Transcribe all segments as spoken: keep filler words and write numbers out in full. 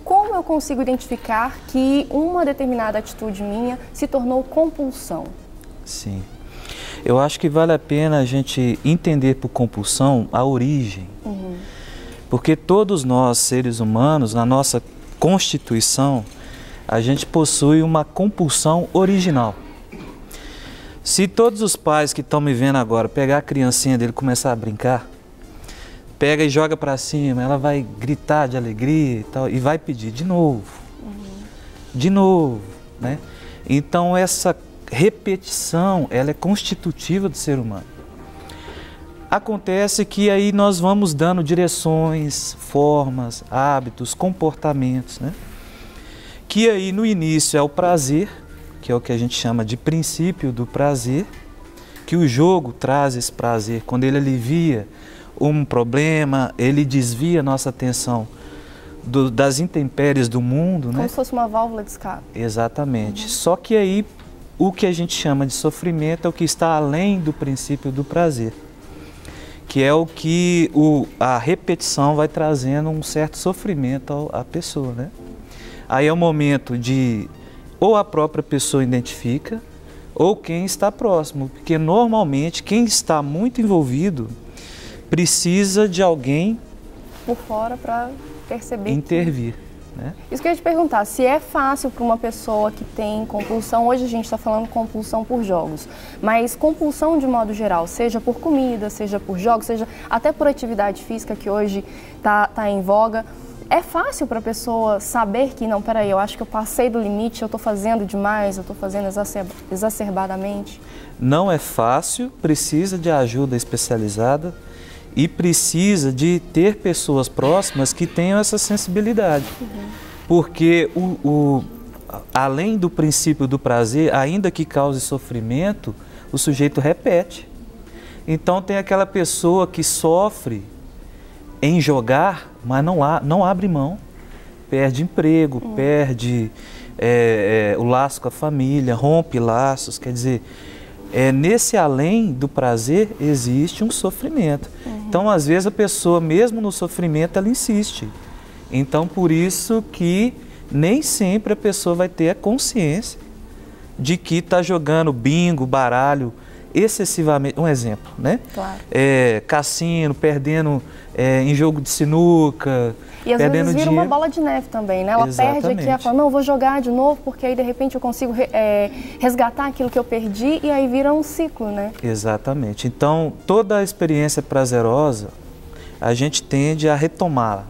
como eu consigo identificar que uma determinada atitude minha se tornou compulsão? Sim. Eu acho que vale a pena a gente entender por compulsão a origem. Uhum. Porque todos nós, seres humanos, na nossa constituição, a gente possui uma compulsão original. Se todos os pais que estão me vendo agora pegar a criancinha dele e começar a brincar, pega e joga para cima, ela vai gritar de alegria e tal, e vai pedir de novo, uhum. de novo, né? Então essa repetição, ela é constitutiva do ser humano. Acontece que aí nós vamos dando direções, formas, hábitos, comportamentos, né? Que aí no início é o prazer, que é o que a gente chama de princípio do prazer, que o jogo traz esse prazer. Quando ele alivia um problema, ele desvia nossa atenção do, das intempéries do mundo, Como né? se fosse uma válvula de escape. Exatamente. Uhum. Só que aí o que a gente chama de sofrimento é o que está além do princípio do prazer, que é o que o, a repetição vai trazendo um certo sofrimento ao, à pessoa, né? Aí é o momento de ou a própria pessoa identifica ou quem está próximo, porque normalmente quem está muito envolvido precisa de alguém por fora para perceber, intervir. Que... Né? Isso que eu ia te perguntar, se é fácil para uma pessoa que tem compulsão, hoje a gente está falando compulsão por jogos, mas compulsão de modo geral, seja por comida, seja por jogos, seja até por atividade física que hoje está tá em voga, é fácil para a pessoa saber que, não, peraí, eu acho que eu passei do limite, eu estou fazendo demais, eu estou fazendo exacerbadamente? Não é fácil, precisa de ajuda especializada e precisa de ter pessoas próximas que tenham essa sensibilidade. Uhum. Porque, o, o, além do princípio do prazer, ainda que cause sofrimento, o sujeito repete. Então tem aquela pessoa que sofre em jogar, mas não, há, não abre mão, perde emprego, uhum. perde é, é, o laço com a família, rompe laços, quer dizer, é, nesse além do prazer existe um sofrimento. Uhum. Então, às vezes, a pessoa, mesmo no sofrimento, ela insiste. Então, por isso que nem sempre a pessoa vai ter a consciência de que está jogando bingo, baralho, excessivamente. Um exemplo, né? Claro. É, cassino, perdendo é, em jogo de sinuca, e às perdendo vezes vira dinheiro. uma bola de neve também, né? Ela Exatamente. perde aqui, ela fala, não, vou jogar de novo, porque aí de repente eu consigo é, resgatar aquilo que eu perdi e aí vira um ciclo, né? Exatamente. Então, toda a experiência prazerosa, a gente tende a retomá-la.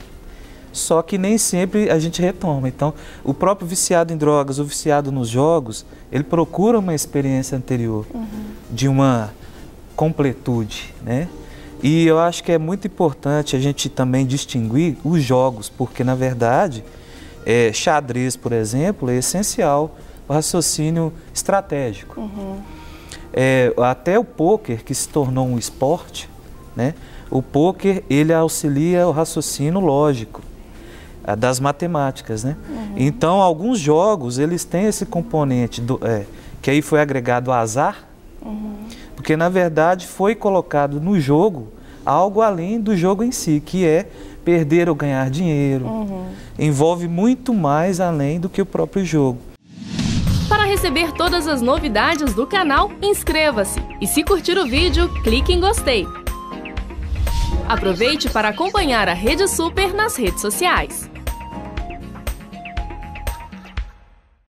Só que nem sempre a gente retoma. Então, o próprio viciado em drogas, o viciado nos jogos, ele procura uma experiência anterior, uhum. de uma completude, né? E eu acho que é muito importante a gente também distinguir os jogos, porque, na verdade, é, xadrez, por exemplo, é essencial o raciocínio estratégico. Uhum. É, até o pôquer, que se tornou um esporte, né? O pôquer, ele auxilia o raciocínio lógico das matemáticas, né? Uhum. Então, alguns jogos, eles têm esse componente, do, é, que aí foi agregado ao azar, uhum. porque, na verdade, foi colocado no jogo algo além do jogo em si, que é perder ou ganhar dinheiro. Uhum. Envolve muito mais além do que o próprio jogo. Para receber todas as novidades do canal, inscreva-se e, se curtir o vídeo, clique em gostei. Aproveite para acompanhar a Rede Super nas redes sociais.